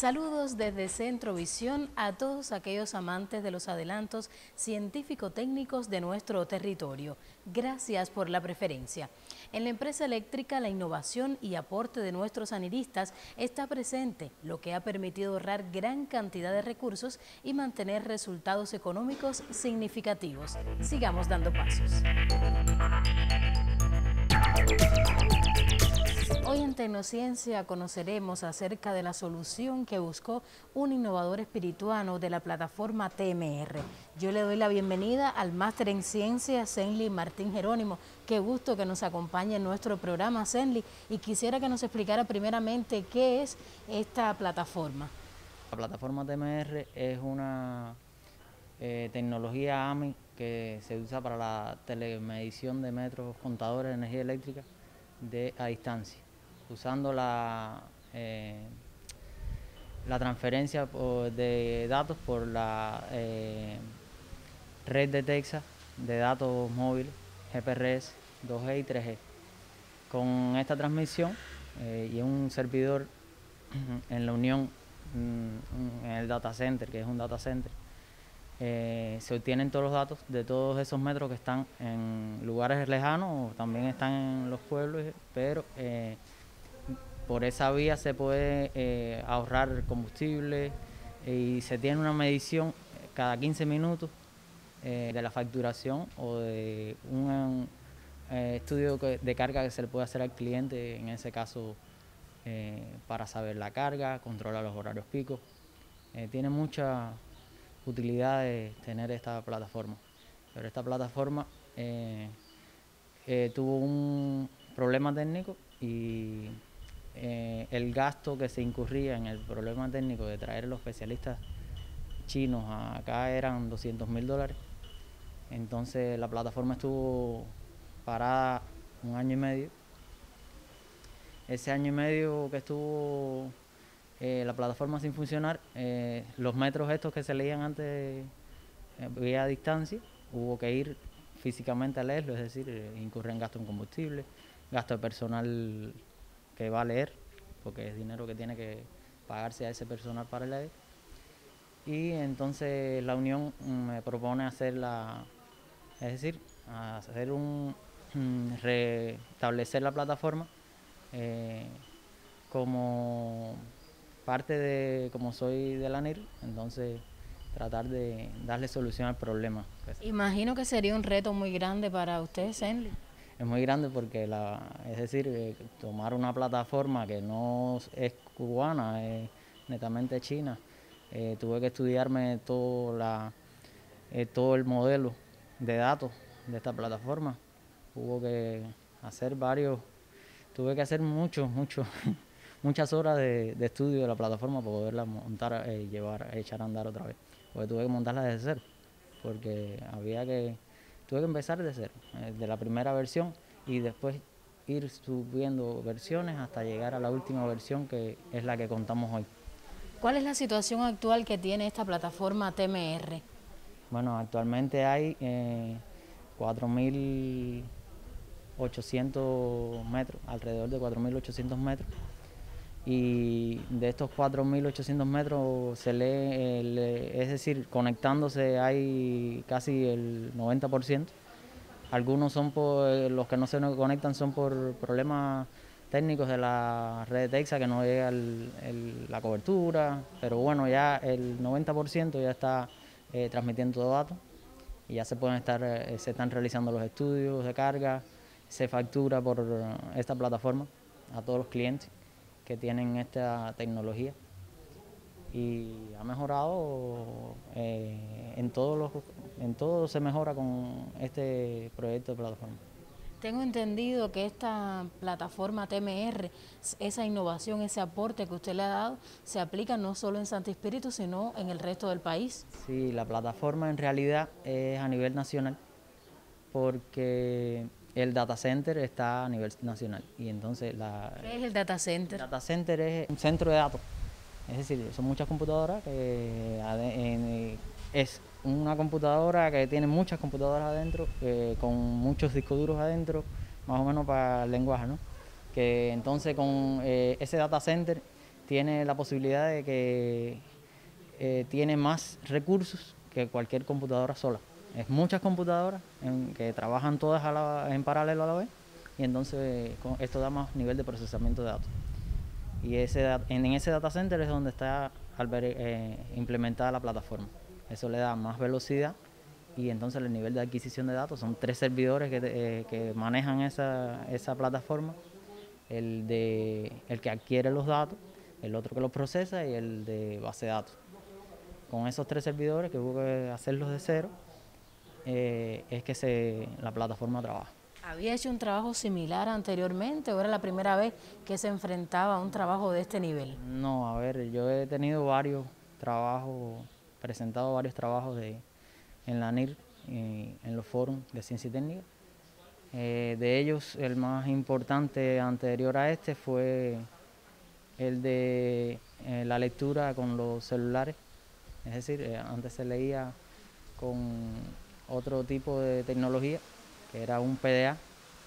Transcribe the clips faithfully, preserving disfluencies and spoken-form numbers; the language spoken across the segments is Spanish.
Saludos desde Centro Visión a todos aquellos amantes de los adelantos científico-técnicos de nuestro territorio. Gracias por la preferencia. En la empresa eléctrica, la innovación y aporte de nuestros analistas está presente, lo que ha permitido ahorrar gran cantidad de recursos y mantener resultados económicos significativos. Sigamos dando pasos. Hoy en Tecnociencia conoceremos acerca de la solución que buscó un innovador espirituano de la plataforma T M R. Yo le doy la bienvenida al máster en ciencia, Zenly Martín Jerónimo. Qué gusto que nos acompañe en nuestro programa, Zenly, y quisiera que nos explicara primeramente qué es esta plataforma. La plataforma T M R es una eh, tecnología A M I que se usa para la telemedición de metros contadores de energía eléctrica de, a distancia, usando la, eh, la transferencia por, de datos por la eh, red de Texas de datos móviles G P R S dos G y tres G. Con esta transmisión eh, y un servidor en la unión en el data center, que es un data center, eh, se obtienen todos los datos de todos esos metros que están en lugares lejanos, o también están en los pueblos, pero eh, por esa vía se puede eh, ahorrar combustible y se tiene una medición cada quince minutos eh, de la facturación o de un eh, estudio de carga que se le puede hacer al cliente, en ese caso eh, para saber la carga, controlar los horarios picos. Eh, tiene muchas utilidades tener esta plataforma, pero esta plataforma eh, eh, tuvo un problema técnico y Eh, el gasto que se incurría en el problema técnico de traer a los especialistas chinos acá eran doscientos mil dólares. Entonces la plataforma estuvo parada un año y medio. Ese año y medio que estuvo eh, la plataforma sin funcionar, eh, los metros estos que se leían antes eh, vía distancia, hubo que ir físicamente a leerlo, es decir, eh, incurrir en gasto en combustible, gasto de personal que va a leer, porque es dinero que tiene que pagarse a ese personal para leer. Y entonces la unión me propone hacer la, es decir, hacer un restablecer la plataforma eh, como parte de, como soy de la N I R, entonces tratar de darle solución al problema. Imagino que sería un reto muy grande para usted, Zenly. Es muy grande porque, la, es decir, eh, tomar una plataforma que no es cubana, es netamente china, eh, tuve que estudiarme todo, la, eh, todo el modelo de datos de esta plataforma. Hubo que hacer varios, tuve que hacer muchos, muchos, muchas horas de, de estudio de la plataforma para poderla montar, eh, llevar, echar a andar otra vez. Porque tuve que montarla desde cero, porque había que... Tuve que empezar de cero, de la primera versión y después ir subiendo versiones hasta llegar a la última versión, que es la que contamos hoy. ¿Cuál es la situación actual que tiene esta plataforma T M R? Bueno, actualmente hay eh, cuatro mil ochocientos metros, alrededor de cuatro mil ochocientos metros. Y de estos cuatro mil ochocientos metros se lee, el, es decir, conectándose hay casi el noventa por ciento. Algunos son por, los que no se conectan son por problemas técnicos de la red de Texas, que no llega el, el, la cobertura, pero bueno, ya el noventa por ciento ya está eh, transmitiendo datos y ya se pueden estar, eh, se están realizando los estudios de carga, se factura por esta plataforma a todos los clientes que tienen esta tecnología y ha mejorado eh, en todos los en todo se mejora con este proyecto de plataforma. Tengo entendido que esta plataforma T M R, esa innovación, ese aporte que usted le ha dado, se aplica no solo en Santo Espíritu, sino en el resto del país. Sí, la plataforma en realidad es a nivel nacional, porque el data center está a nivel nacional. Y entonces la, ¿Qué es el data center? El data center es un centro de datos, es decir, son muchas computadoras, que en, es una computadora que tiene muchas computadoras adentro, eh, con muchos discos duros adentro, más o menos para el lenguaje, ¿no? Que entonces con eh, ese data center tiene la posibilidad de que eh, tiene más recursos que cualquier computadora sola. Es muchas computadoras en, que trabajan todas a la, en paralelo a la vez, y entonces con, esto da más nivel de procesamiento de datos. Y ese, en ese data center es donde está eh, implementada la plataforma. Eso le da más velocidad, y entonces el nivel de adquisición de datos son tres servidores que, eh, que manejan esa, esa plataforma, el, de, el que adquiere los datos, el otro que los procesa y el de base de datos. Con esos tres servidores, que hubo que hacerlos de cero, eh, es que se, la plataforma trabaja. ¿Había hecho un trabajo similar anteriormente o era la primera vez que se enfrentaba a un trabajo de este nivel? No, a ver, yo he tenido varios trabajos, presentado varios trabajos de, en la N I R, y en los foros de ciencia y técnica. Eh, de ellos, el más importante anterior a este fue el de eh, la lectura con los celulares. Es decir, eh, antes se leía con otro tipo de tecnología, que era un P D A.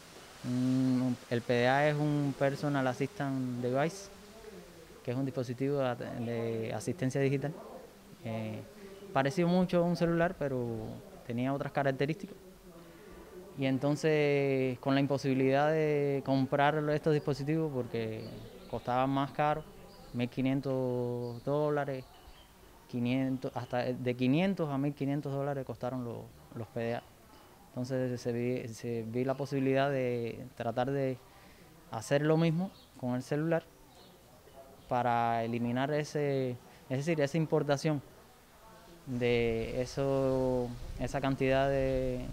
Un, el P D A es un Personal Assistant Device, que es un dispositivo de, de asistencia digital. Eh, pareció mucho a un celular, pero tenía otras características. Y entonces, con la imposibilidad de comprar estos dispositivos, porque costaban más caro, mil quinientos dólares, quinientos, hasta de quinientos a mil quinientos dólares costaron los, los P D A. Entonces se vi, se vi la posibilidad de tratar de hacer lo mismo con el celular para eliminar ese, es decir, esa importación de eso, esa cantidad de,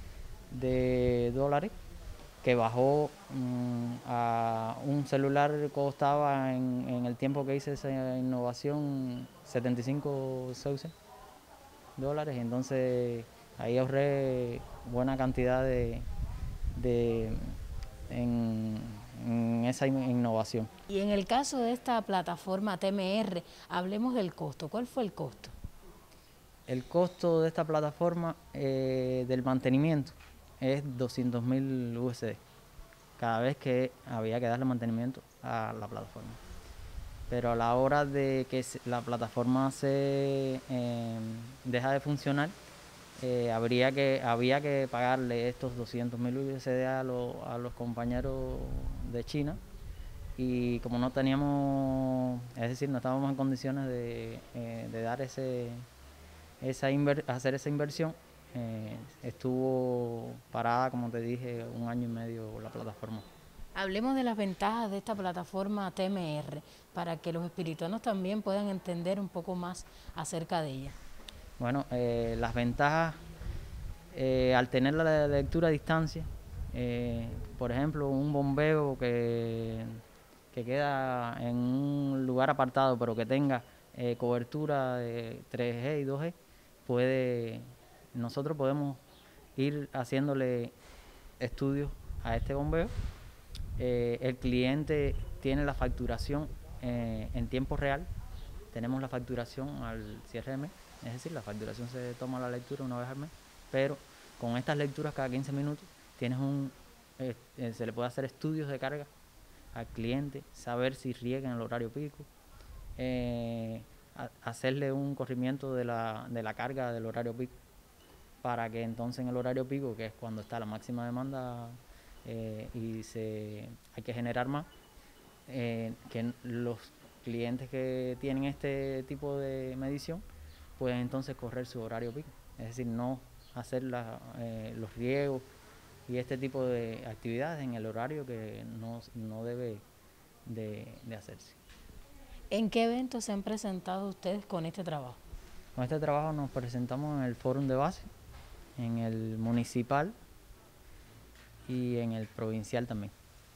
de dólares, que bajó mmm, a un celular costaba en, en el tiempo que hice esa innovación setenta y cinco dólares, y entonces ahí ahorré buena cantidad de, de en, en esa innovación. Y en el caso de esta plataforma T M R, hablemos del costo. ¿Cuál fue el costo? El costo de esta plataforma eh, del mantenimiento es doscientos mil U S D cada vez que había que darle mantenimiento a la plataforma. Pero a la hora de que la plataforma se eh, deja de funcionar, eh, habría que, había que pagarle estos doscientos mil U S D a, lo, a los compañeros de China, y como no teníamos, es decir, no estábamos en condiciones de, eh, de dar ese, esa inver, hacer esa inversión, eh, estuvo parada, como te dije, un año y medio la plataforma. Hablemos de las ventajas de esta plataforma T M R, para que los espirituanos también puedan entender un poco más acerca de ella. Bueno, eh, las ventajas, eh, al tener la lectura a distancia, eh, por ejemplo, un bombeo que, que queda en un lugar apartado, pero que tenga eh, cobertura de tres G y dos G, puede, nosotros podemos ir haciéndole estudios a este bombeo. Eh, el cliente tiene la facturación eh, en tiempo real. Tenemos la facturación al cierre de mes, es decir, la facturación se toma la lectura una vez al mes, pero con estas lecturas cada quince minutos tienes un, eh, eh, se le puede hacer estudios de carga al cliente, saber si riega en el horario pico, eh, a, hacerle un corrimiento de la, de la carga del horario pico, para que entonces en el horario pico, que es cuando está la máxima demanda, Eh, y se, hay que generar más, eh, que los clientes que tienen este tipo de medición pueden entonces correr su horario pico, es decir, no hacer la, eh, los riegos y este tipo de actividades en el horario que no, no debe de, de hacerse. ¿En qué eventos se han presentado ustedes con este trabajo? Con este trabajo nos presentamos en el Fórum de Base, en el municipal y en el provincial también.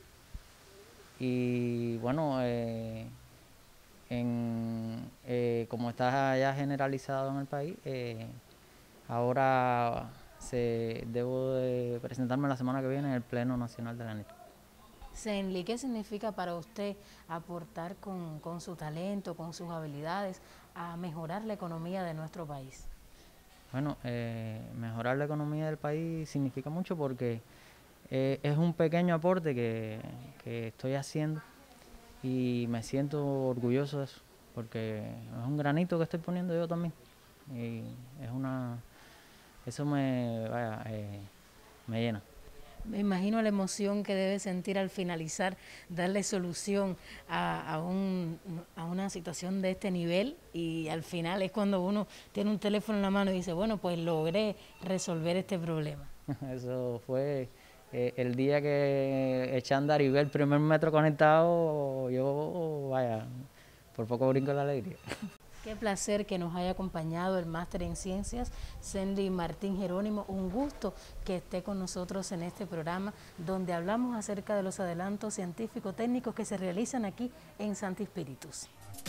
Y bueno, eh, en, eh, como está ya generalizado en el país, eh, ahora se, debo de presentarme la semana que viene en el Pleno Nacional de la N I R. Zenly, ¿qué significa para usted aportar con, con su talento, con sus habilidades, a mejorar la economía de nuestro país? Bueno, eh, mejorar la economía del país significa mucho, porque Eh, es un pequeño aporte que, que estoy haciendo y me siento orgulloso de eso, porque es un granito que estoy poniendo yo también. Y es una, eso me, vaya, eh, me llena. Me imagino la emoción que debe sentir al finalizar, darle solución a, a, un, a una situación de este nivel, y al final es cuando uno tiene un teléfono en la mano y dice, bueno, pues logré resolver este problema. Eso fue eh, el día que eché a andar y vi el primer metro conectado, yo, vaya, por poco brinco la alegría. Qué placer que nos haya acompañado el máster en ciencias, Sendy Martín Jerónimo. Un gusto que esté con nosotros en este programa donde hablamos acerca de los adelantos científico-técnicos que se realizan aquí en Santi Spíritus.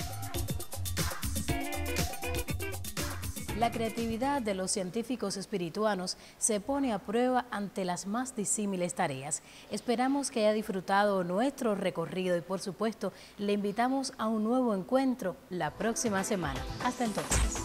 La creatividad de los científicos espirituanos se pone a prueba ante las más disímiles tareas. Esperamos que haya disfrutado nuestro recorrido y, por supuesto, le invitamos a un nuevo encuentro la próxima semana. Hasta entonces.